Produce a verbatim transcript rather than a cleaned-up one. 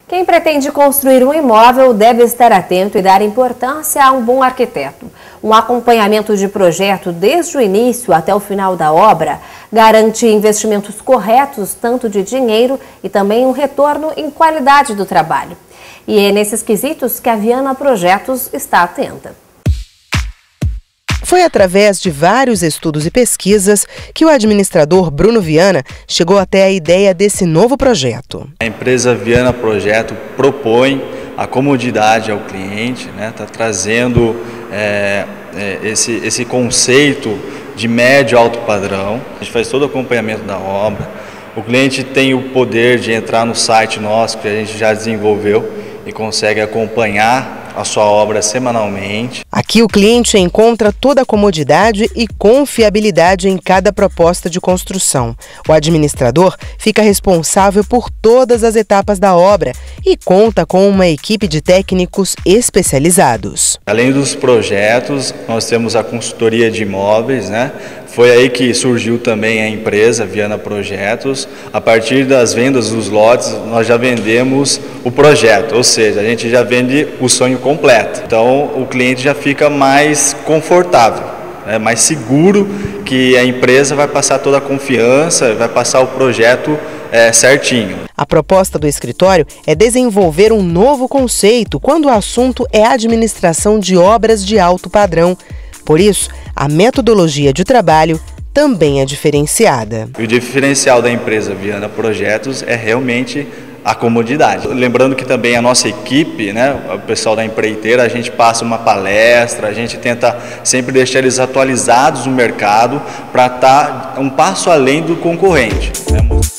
Quem pretende construir um imóvel deve estar atento e dar importância a um bom arquiteto. Um acompanhamento de projeto desde o início até o final da obra garante investimentos corretos, tanto de dinheiro e também um retorno em qualidade do trabalho. E é nesses quesitos que a Viana Projetos está atenta. Foi através de vários estudos e pesquisas que o administrador Bruno Viana chegou até a ideia desse novo projeto. A empresa Viana Projeto propõe a comodidade ao cliente, né? Tá trazendo é, é, esse, esse conceito de médio alto padrão. A gente faz todo o acompanhamento da obra. O cliente tem o poder de entrar no site nosso que a gente já desenvolveu e consegue acompanhar a sua obra semanalmente. Aqui o cliente encontra toda a comodidade e confiabilidade em cada proposta de construção. O administrador fica responsável por todas as etapas da obra e conta com uma equipe de técnicos especializados. Além dos projetos, nós temos a consultoria de imóveis, né? Foi aí que surgiu também a empresa Viana Projetos. A partir das vendas dos lotes, nós já vendemos o projeto, ou seja, a gente já vende o sonho completo. Então o cliente já fica mais confortável, né? Mais seguro que a empresa vai passar toda a confiança, vai passar o projeto é, certinho. A proposta do escritório é desenvolver um novo conceito quando o assunto é administração de obras de alto padrão. Por isso, a metodologia de trabalho também é diferenciada. O diferencial da empresa Viana Projetos é realmente a comodidade. Lembrando que também a nossa equipe, né, o pessoal da empreiteira, a gente passa uma palestra, a gente tenta sempre deixar eles atualizados no mercado para estar um passo além do concorrente, né?